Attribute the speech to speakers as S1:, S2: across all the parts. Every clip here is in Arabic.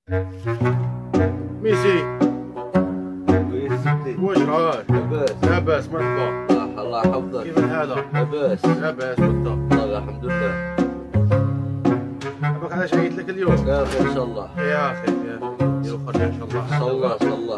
S1: ميسي
S2: ويسدي
S1: واش راك؟
S2: لاباس
S1: لاباس مرحبا.
S2: الله يحفظك.
S1: كيف الحال؟
S2: لاباس
S1: لاباس بالضبط.
S2: والله الحمد لله.
S1: عباك علاش عيط لك اليوم؟
S2: يا اخي ان شاء الله.
S1: يا اخي ديروا خرجه ان شاء الله.
S2: ان شاء الله ان شاء الله.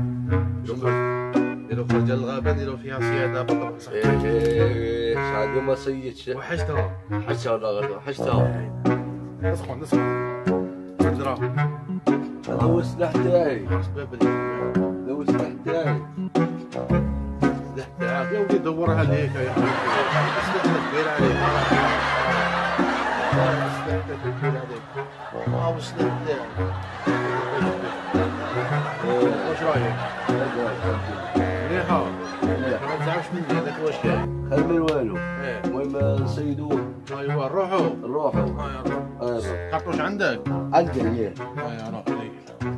S1: ديروا خرجه للغابه نديروا فيها صياده بالضبط صح.
S2: ايه شادي ما سيتش.
S1: وحشتها.
S2: وحشتها والله غير وحشتها.
S1: نسخن درا
S2: هذا هو السلاح تاعي.
S1: سباب اليوم.
S2: هذا هو السلاح تاعي.
S1: السلاح تاعك يا ودي دورها عليك يا اخي. السلاح كبير عليك. السلاح كبير عليك. ها هو السلاح تاعك. واش رايك؟ مليحة. ما تزعلش مني هذاك واش كاين.
S2: خير من والو.
S1: ايه
S2: المهم نصيدوه.
S1: ايوا نروحو.
S2: نروحوا.
S1: ها يا روح. كارطوش عندك؟
S2: عندي اياه.
S1: ها يا روح عليك.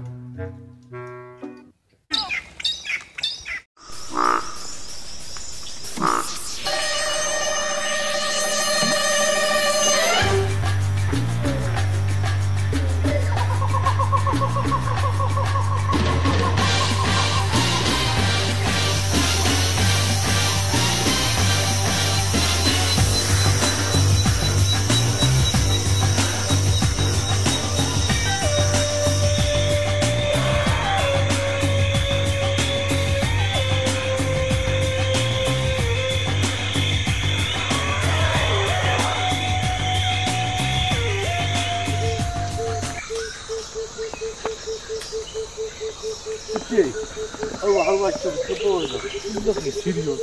S2: شي روح روح شوف الطول.
S1: دخلي سيريوس.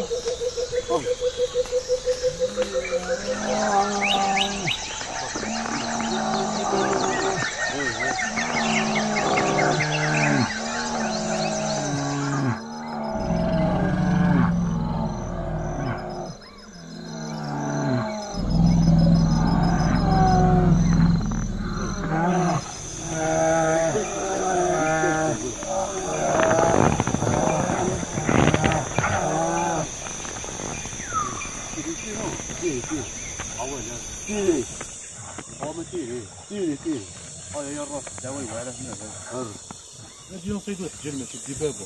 S2: تيري
S1: يا الروح داوي على هنا. نجي نصيدو حجر ماشي بدبابو.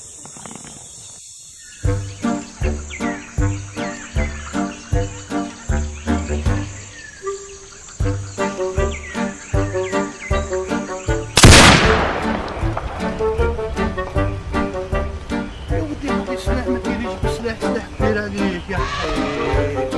S1: يا ودي خذي السلاح ما ديريش بالسلاح. سلاح كبير عليك يا حي.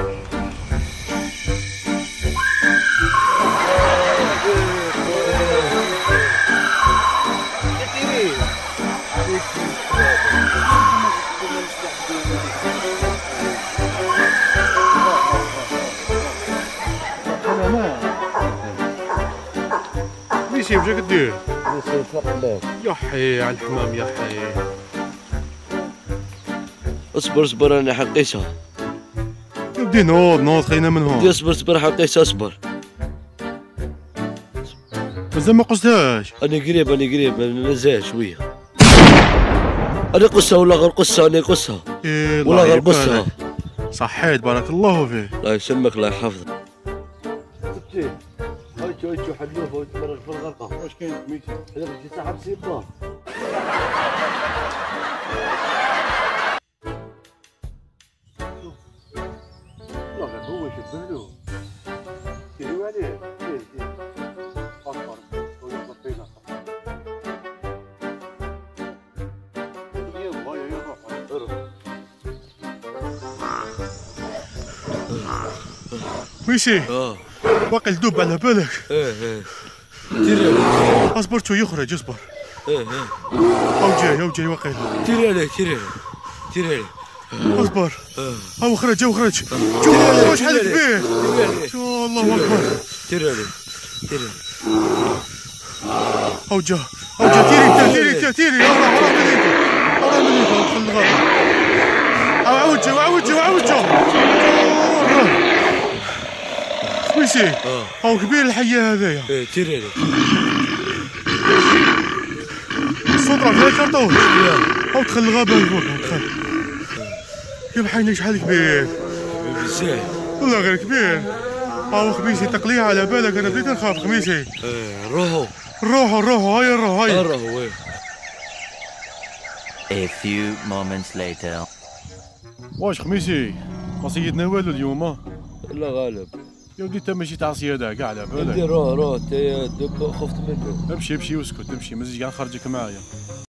S1: ميسي واش راك دير؟
S2: نسيت نقلب.
S1: يا حي على الحمام يا حي.
S2: اصبر اصبر انا حقيسها.
S1: يا ودي نوض خلينا من هون.
S2: اصبر اصبر حقيسها اصبر.
S1: مازال ما قصتهاش.
S2: انا قريب انا نزال شويه. انا قصها ولا غير قصها انا قصها.
S1: إيه
S2: ولا غير قصها.
S1: صحيت بارك الله فيك.
S2: الله يسمك الله يحفظك. هاي حلوفه وتفرج في الغرقه.
S1: واش كاين ميسي؟
S2: هذاك شي صاحب سيبا. والله هو شبه له. كيلو عليه. اصفر ويضرب فينا.
S1: ميسي باقي الدب على بالك.
S2: ايه
S1: دير اصبر شوي يخرج اصبر. او جاي واقيلا.
S2: دير عليه
S1: اصبر. او خرج شوف شحال كبير. شو الله اكبر.
S2: دير عليه
S1: او جا تيري ورا مني دخل الغابة. عاود جا ميسي. او كبير الحية هذايا.
S2: دير عليه.
S1: الصدرة فيها كرتون. او دخل الغابة الفوق دخل. يا بحينا شحال كبير
S2: بزاف
S1: والله غير كبير.
S3: هاو خميسي تقليها على بالك، انا بديت نخاف خميسي.
S2: روحوا
S3: روحوا هيا نروحوا هيا.
S2: روحوا وين.
S4: A few moments later.
S3: واش خميسي ما صيدنا والو اليوم؟
S2: لا غالب.
S3: يا ودي انت ماشي تاع صيادة كاع على بالك.
S2: روح انت خفت منه.
S3: امشي واسكت، امشي مزيان خرجك معايا.